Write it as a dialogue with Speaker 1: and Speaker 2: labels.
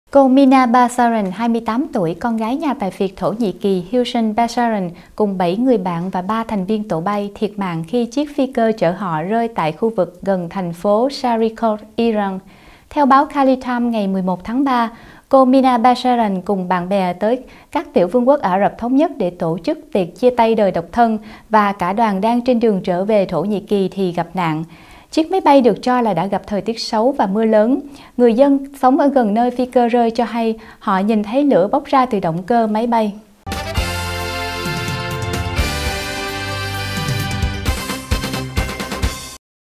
Speaker 1: Cô Mina Basaran, 28 tuổi, con gái nhà tài phiệt Thổ Nhĩ Kỳ Hüseyin Basaran cùng 7 người bạn và 3 thành viên tổ bay thiệt mạng khi chiếc phi cơ chở họ rơi tại khu vực gần thành phố Sharikot, Iran. Theo báo Khaleej Times ngày 11 tháng 3, cô Mina Basaran cùng bạn bè tới các tiểu vương quốc Ả Rập Thống Nhất để tổ chức tiệc chia tay đời độc thân và cả đoàn đang trên đường trở về Thổ Nhĩ Kỳ thì gặp nạn. Chiếc máy bay được cho là đã gặp thời tiết xấu và mưa lớn. Người dân sống ở gần nơi phi cơ rơi cho hay họ nhìn thấy lửa bốc ra từ động cơ máy bay.